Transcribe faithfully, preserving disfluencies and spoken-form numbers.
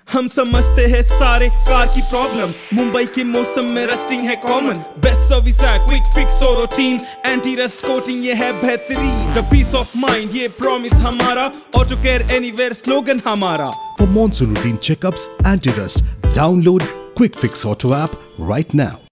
हम समझते हैं सारे कार की प्रॉब्लम, मुंबई के मौसम में रस्टिंग है कॉमन। बेस्ट सर्विस है क्विक फिक्स और टीम, एंटी रस्ट कोटिंग ये है बेहतरीन। द पीस ऑफ माइंड ये प्रॉमिस हमारा, ऑटोकेयर एनीवेयर स्लोगन हमारा। For monsoon routine checkups, anti-rust, download Kwik Fix Auto app right now.